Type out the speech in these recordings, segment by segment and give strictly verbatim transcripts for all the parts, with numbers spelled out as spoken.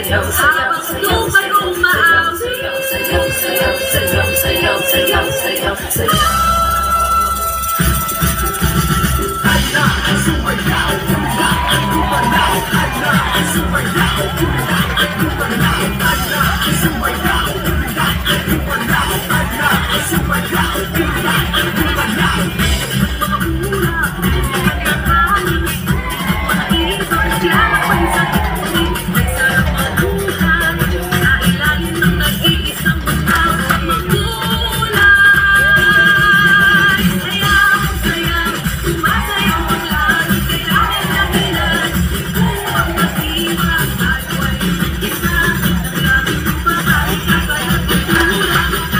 Habang lupa'y umaawi. Sayaw, sayaw, sayaw, sayaw, sayaw, sayaw, sayaw. Hala, sumayaw, hula at lumanaw. Hala, sumayaw, hula at lumanaw. Hala, sumayaw, hula at lumanaw. Hala, sumayaw, hula at lumanaw. Mga hula, mga kanin, mga isor, siya pa'y sa tuloy. May sarap maduhan, sa ilalim ng nag-iisang butaw. Magulay, sayaw, sayaw, sumasayaw ang langit. Kailangan ng ilan, upang matibag at huwag isa. Ang langit upang ay kapalat ng hula.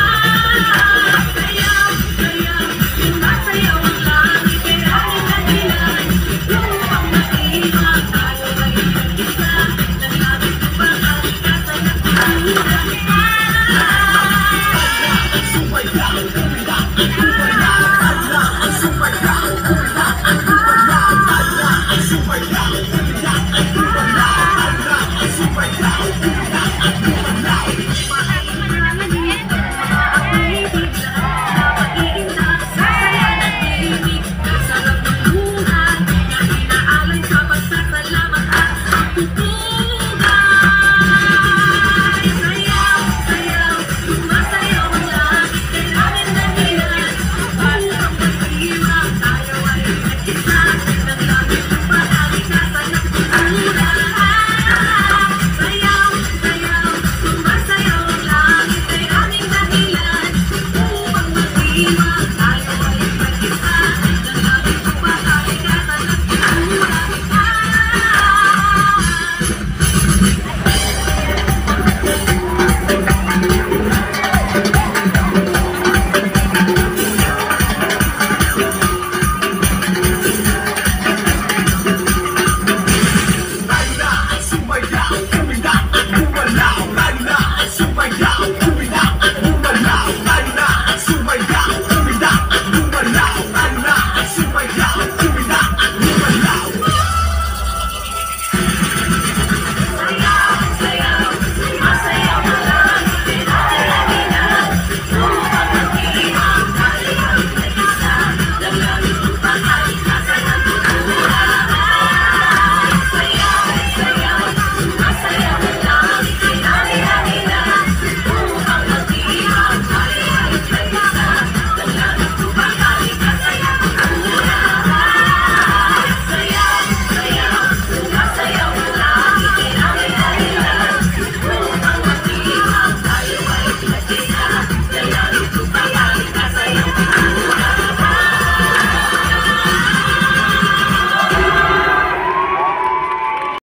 Sayaw, sayaw, sumasayaw ang langit. Kailangan ng ilan, upang matibag at huwag isa. Ang langit upang ay kapalat ng hula. Sumayaw, hula at lumanaw. Hala, sumayaw, hula at lumanaw. Hala, sumayaw, hula at lumanaw. Hala, sumayaw, hula at lumanaw.